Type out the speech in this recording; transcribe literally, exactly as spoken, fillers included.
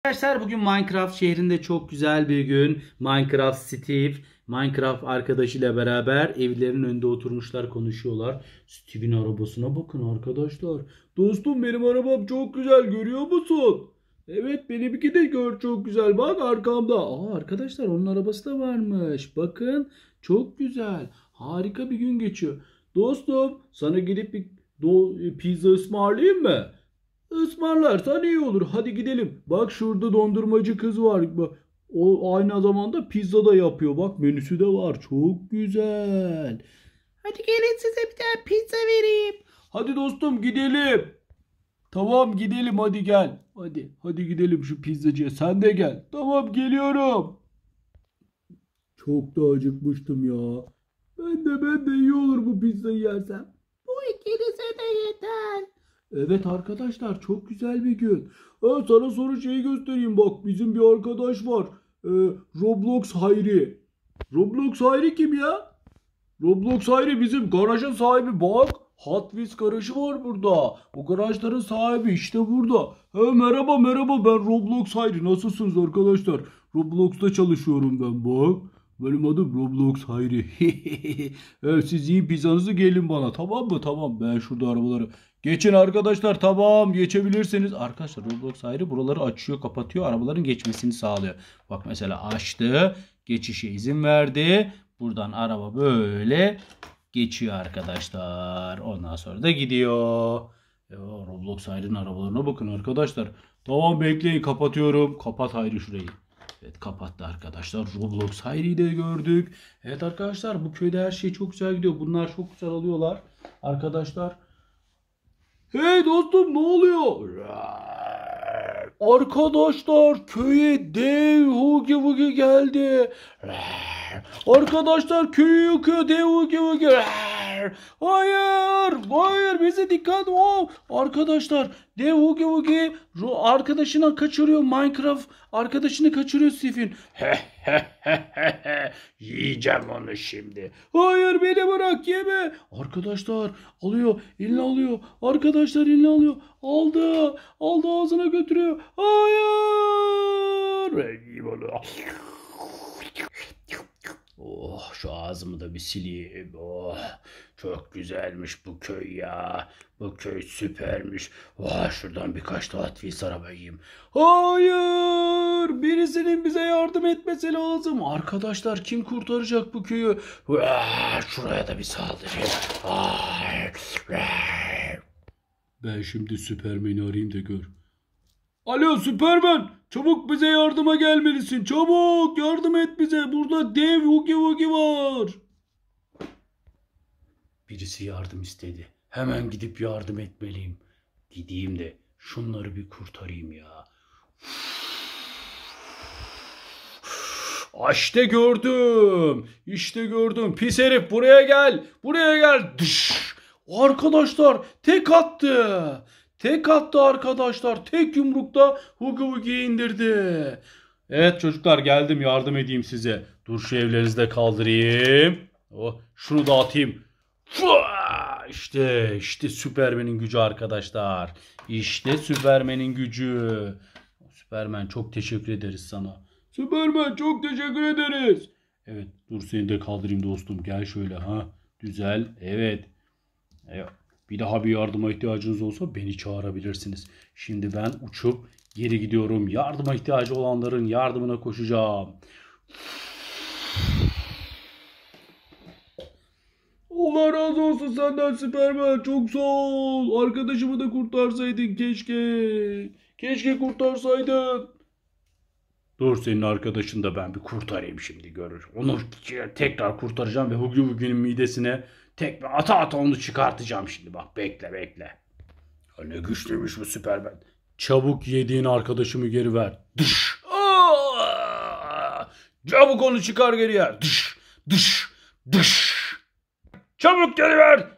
Arkadaşlar bugün Minecraft şehrinde çok güzel bir gün. Minecraft Steve, Minecraft arkadaşıyla beraber evlerin önünde oturmuşlar, konuşuyorlar. Steve'in arabasına bakın arkadaşlar. Dostum benim arabam çok güzel, görüyor musun? Evet, benimki de gör çok güzel, bak arkamda. Aa, arkadaşlar onun arabası da varmış. Bakın, çok güzel. Harika bir gün geçiyor. Dostum sana gidip bir do- pizza ısmarlayayım mı? Ismarlarsan iyi olur. Hadi gidelim. Bak şurada dondurmacı kız var. Bak, o aynı zamanda pizza da yapıyor. Bak menüsü de var. Çok güzel. Hadi gelin size bir tane pizza vereyim. Hadi dostum gidelim. Tamam gidelim, hadi gel. Hadi hadi gidelim şu pizzacıya. Sen de gel. Tamam geliyorum. Çok da acıkmıştım ya. Ben de ben de iyi olur bu pizzayı yersem. Bu ikinize de yeter. Evet arkadaşlar, çok güzel bir gün. Ha, sana sonra şeyi göstereyim, bak bizim bir arkadaş var. Ee, Roblox Hayri. Roblox Hayri kim ya? Roblox Hayri bizim garajın sahibi, bak. Hot Wheels garajı var burada. O garajların sahibi işte burada. Ha, merhaba merhaba, ben Roblox Hayri. Nasılsınız arkadaşlar? Roblox'ta çalışıyorum ben, bak. Benim adım Roblox Hayri. Evet, siz yiyin pizzanızı, gelin bana, tamam mı? Tamam, ben şurada arabaları. Geçin arkadaşlar, tamam geçebilirsiniz. Arkadaşlar Roblox Hayri buraları açıyor kapatıyor, arabaların geçmesini sağlıyor. Bak mesela açtı, geçişe izin verdi. Buradan araba böyle geçiyor arkadaşlar. Ondan sonra da gidiyor. Ya, Roblox Hayri'nin arabalarına bakın arkadaşlar. Tamam bekleyin, kapatıyorum. Kapat Hayri şurayı. Evet, kapattı arkadaşlar. Roblox Hayri'yi de gördük. Evet arkadaşlar, bu köyde her şey çok güzel gidiyor. Bunlar çok güzel alıyorlar. Arkadaşlar. Hey dostum, ne oluyor? Arkadaşlar köye dev Hugi Wugi geldi. Arkadaşlar köyü yıkıyor dev Hugi Wugi. Hayır, hayır, bize dikkat. Oh, arkadaşlar dev Hugi Wugi arkadaşını kaçırıyor. Minecraft arkadaşını kaçırıyor Steve'in. Yiyeceğim onu şimdi. Hayır, beni bırak, yeme. Arkadaşlar alıyor, eline alıyor. Arkadaşlar eline alıyor. Aldı. Aldı, ağzına götürüyor. Hayır. Ben yiyeyim onu. Oh, şu ağzımı da bir sileyim. Oh, çok güzelmiş bu köy ya. Bu köy süpermiş. Oh, şuradan birkaç da Hot Wheels araba yiyeyim. Hayır, birisinin bize yardım etmesi lazım. Arkadaşlar kim kurtaracak bu köyü? Oh, şuraya da bir saldırayım. Oh. Ben şimdi Süpermen'i arayayım da gör. Alo Süpermen, çabuk bize yardıma gelmelisin. Çabuk yardım et bize. Burada dev Hugi Wugi var. Birisi yardım istedi. Hemen gidip yardım etmeliyim. Gideyim de şunları bir kurtarayım ya. İşte gördüm. İşte gördüm. Pis herif, buraya gel. Buraya gel. Dış. Arkadaşlar tek attı. Tek attı arkadaşlar. Tek yumrukta Hugi Wugi'yi indirdi. Evet çocuklar, geldim yardım edeyim size. Dur şu evlerinizi de kaldırayım. Oh, şunu da atayım. İşte işte Süpermen'in gücü arkadaşlar. İşte Süpermen'in gücü. Süpermen, çok teşekkür ederiz sana. Süpermen, çok teşekkür ederiz. Evet, dur seni de kaldırayım dostum. Gel şöyle, ha. Güzel. Evet. Evet. Bir daha bir yardıma ihtiyacınız olsa beni çağırabilirsiniz. Şimdi ben uçup geri gidiyorum. Yardıma ihtiyacı olanların yardımına koşacağım. Allah razı olsun senden Süpermen. Çok sağ ol. Arkadaşımı da kurtarsaydın keşke. Keşke kurtarsaydın. Dur, senin arkadaşını da ben bir kurtarayım şimdi, görür. Onu tekrar kurtaracağım ve Hugi Wugi'nin midesine tekme ata ata onu çıkartacağım şimdi, bak bekle bekle. Ya ne güçlüymüş bu Süpermen. Çabuk yediğin arkadaşımı geri ver. Dış. Aa! Çabuk onu çıkar geriye. Dış. Dış. Dış. Çabuk geri ver.